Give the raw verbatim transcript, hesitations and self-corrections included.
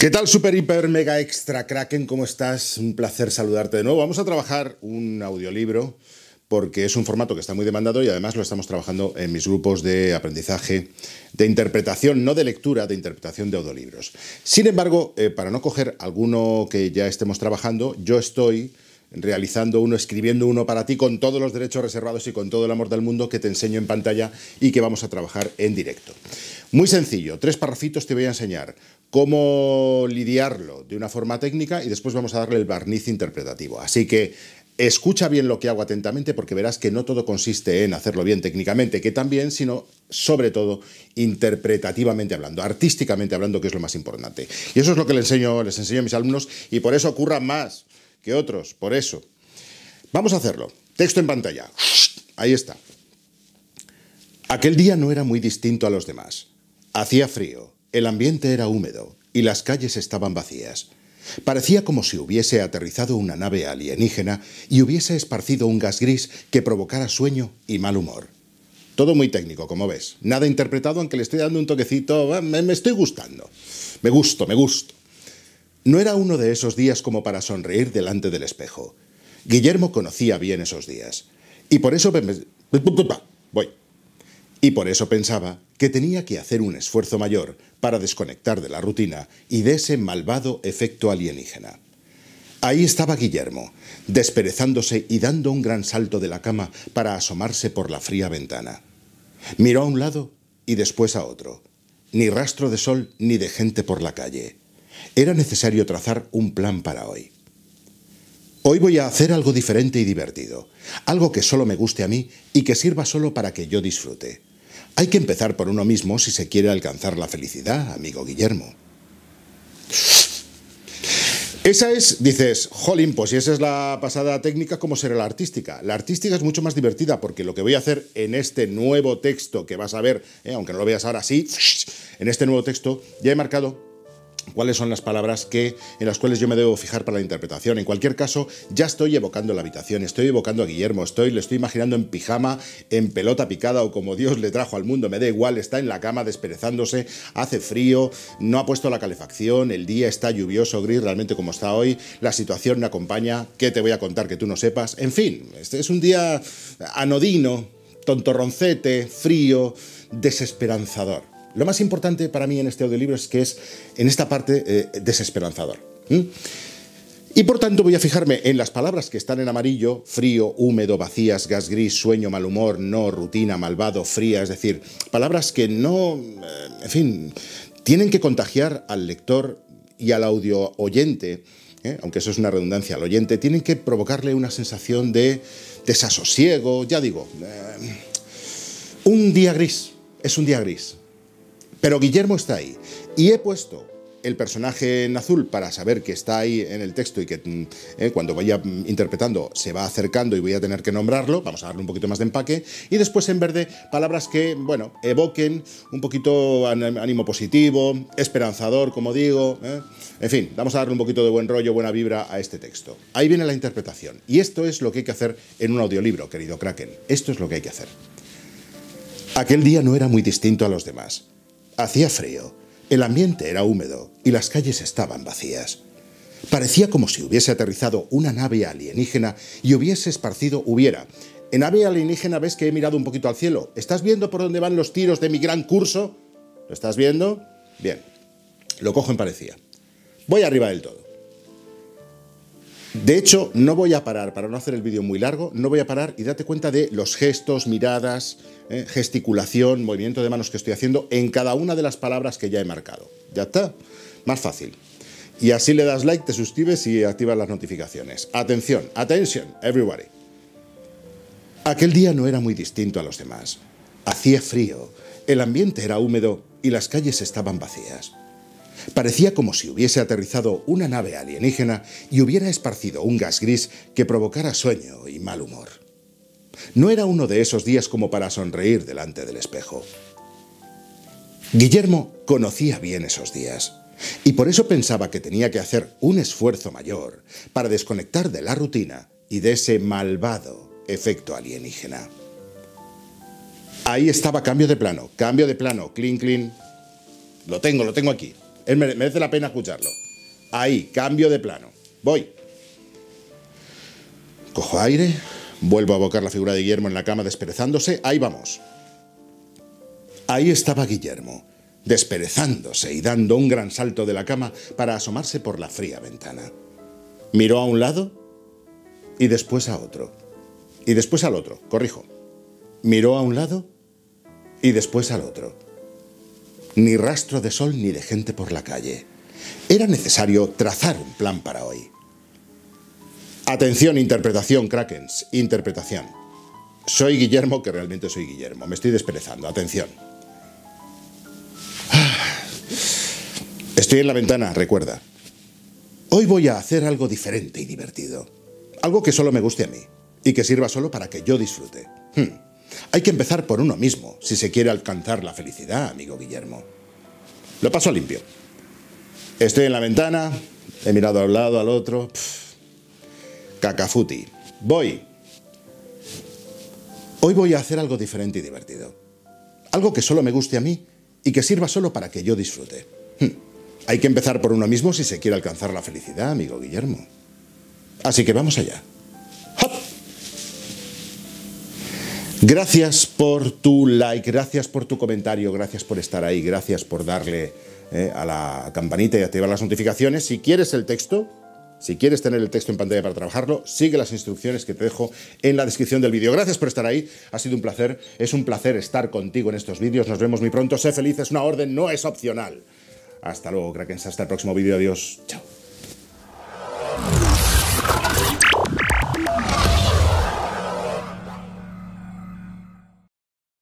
¿Qué tal, super, hiper, mega, extra, Kraken? ¿Cómo estás? Un placer saludarte de nuevo. Vamos a trabajar un audiolibro porque es un formato que está muy demandado y además lo estamos trabajando en mis grupos de aprendizaje de interpretación, no de lectura, de interpretación de audiolibros. Sin embargo, eh, para no coger alguno que ya estemos trabajando, yo estoy realizando uno, escribiendo uno para ti con todos los derechos reservados y con todo el amor del mundo que te enseño en pantalla y que vamos a trabajar en directo. Muy sencillo, tres parrafitos te voy a enseñar cómo lidiarlo de una forma técnica y después vamos a darle el barniz interpretativo. Así que escucha bien lo que hago atentamente porque verás que no todo consiste en hacerlo bien técnicamente, que también, sino sobre todo interpretativamente hablando, artísticamente hablando, que es lo más importante. Y eso es lo que les enseño, les enseño a mis alumnos y por eso curran más que otros, por eso. Vamos a hacerlo. Texto en pantalla. Ahí está. Aquel día no era muy distinto a los demás. Hacía frío, el ambiente era húmedo y las calles estaban vacías. Parecía como si hubiese aterrizado una nave alienígena y hubiese esparcido un gas gris que provocara sueño y mal humor. Todo muy técnico, como ves. Nada interpretado, aunque le estoy dando un toquecito. Me, me estoy gustando. Me gusto, me gusto. No era uno de esos días como para sonreír delante del espejo. Guillermo conocía bien esos días. Y por eso... Voy. Y por eso pensaba que tenía que hacer un esfuerzo mayor para desconectar de la rutina y de ese malvado efecto alienígena. Ahí estaba Guillermo, desperezándose y dando un gran salto de la cama para asomarse por la fría ventana. Miró a un lado y después a otro. Ni rastro de sol ni de gente por la calle. Era necesario trazar un plan para hoy. Hoy voy a hacer algo diferente y divertido, algo que solo me guste a mí y que sirva solo para que yo disfrute. Hay que empezar por uno mismo si se quiere alcanzar la felicidad, amigo Guillermo. Esa es, dices, jolín, pues si esa es la pasada técnica, ¿cómo será la artística? La artística es mucho más divertida porque lo que voy a hacer en este nuevo texto que vas a ver, eh, aunque no lo veas ahora sí, en este nuevo texto ya he marcado cuáles son las palabras que, en las cuales yo me debo fijar para la interpretación. En cualquier caso, ya estoy evocando la habitación, estoy evocando a Guillermo, estoy, le estoy imaginando en pijama, en pelota picada o como Dios le trajo al mundo, me da igual, está en la cama desperezándose, hace frío, no ha puesto la calefacción, el día está lluvioso, gris, realmente como está hoy, la situación me acompaña, ¿qué te voy a contar que tú no sepas? En fin, este es un día anodino, tontorroncete, frío, desesperanzador. Lo más importante para mí en este audiolibro es que es, en esta parte, eh, desesperanzador. ¿Mm? Y por tanto voy a fijarme en las palabras que están en amarillo: frío, húmedo, vacías, gas gris, sueño, mal humor, no, rutina, malvado, fría. Es decir, palabras que no, eh, en fin, tienen que contagiar al lector y al audio oyente, ¿eh? Aunque eso es una redundancia, al oyente, tienen que provocarle una sensación de desasosiego. Ya digo, eh, un día gris, es un día gris. Pero Guillermo está ahí, y he puesto el personaje en azul para saber que está ahí en el texto y que eh, cuando vaya interpretando se va acercando y voy a tener que nombrarlo. Vamos a darle un poquito más de empaque. Y después en verde, palabras que, bueno, evoquen un poquito ánimo positivo, esperanzador, como digo. ¿eh? En fin, vamos a darle un poquito de buen rollo, buena vibra a este texto. Ahí viene la interpretación. Y esto es lo que hay que hacer en un audiolibro, querido Kraken. Esto es lo que hay que hacer. Aquel día no era muy distinto a los demás. Hacía frío, el ambiente era húmedo y las calles estaban vacías. Parecía como si hubiese aterrizado una nave alienígena y hubiese esparcido, hubiera. En nave alienígena ves que he mirado un poquito al cielo. ¿Estás viendo por dónde van los tiros de mi gran curso? ¿Lo estás viendo? Bien, lo cojo en parecía. Voy arriba del todo. De hecho, no voy a parar, para no hacer el vídeo muy largo, no voy a parar y date cuenta de los gestos, miradas, eh, gesticulación, movimiento de manos que estoy haciendo en cada una de las palabras que ya he marcado. ¿Ya está? Más fácil. Y así le das like, te suscribes y activas las notificaciones. Atención, attention, everybody. Aquel día no era muy distinto a los demás. Hacía frío, el ambiente era húmedo y las calles estaban vacías. Parecía como si hubiese aterrizado una nave alienígena y hubiera esparcido un gas gris que provocara sueño y mal humor. No era uno de esos días como para sonreír delante del espejo. Guillermo conocía bien esos días y por eso pensaba que tenía que hacer un esfuerzo mayor para desconectar de la rutina y de ese malvado efecto alienígena. Ahí estaba, cambio de plano, cambio de plano, clean, clean. Lo tengo, lo tengo aquí. Es, merece la pena escucharlo. Ahí, cambio de plano. Voy. Cojo aire, vuelvo a abocar la figura de Guillermo en la cama desperezándose. Ahí vamos. Ahí estaba Guillermo, desperezándose y dando un gran salto de la cama para asomarse por la fría ventana. Miró a un lado y después a otro. Y después al otro, corrijo. Miró a un lado y después al otro. Ni rastro de sol ni de gente por la calle. Era necesario trazar un plan para hoy. Atención, interpretación, Krakens. Interpretación. Soy Guillermo, que realmente soy Guillermo. Me estoy desperezando. Atención. Estoy en la ventana, recuerda. Hoy voy a hacer algo diferente y divertido. Algo que solo me guste a mí y que sirva solo para que yo disfrute. Hmm. Hay que empezar por uno mismo si se quiere alcanzar la felicidad, amigo Guillermo. Lo paso limpio. Estoy en la ventana, he mirado a un lado, al otro. Pff. Cacafuti. Voy. Hoy voy a hacer algo diferente y divertido. Algo que solo me guste a mí y que sirva solo para que yo disfrute. Hmm. Hay que empezar por uno mismo si se quiere alcanzar la felicidad, amigo Guillermo. Así que vamos allá. ¡Hop! Gracias por tu like, gracias por tu comentario, gracias por estar ahí, gracias por darle eh, a la campanita y activar las notificaciones. Si quieres el texto, si quieres tener el texto en pantalla para trabajarlo, sigue las instrucciones que te dejo en la descripción del vídeo. Gracias por estar ahí, ha sido un placer, es un placer estar contigo en estos vídeos. Nos vemos muy pronto, sé feliz, es una orden, no es opcional. Hasta luego, Krakens, hasta el próximo vídeo, adiós, chao.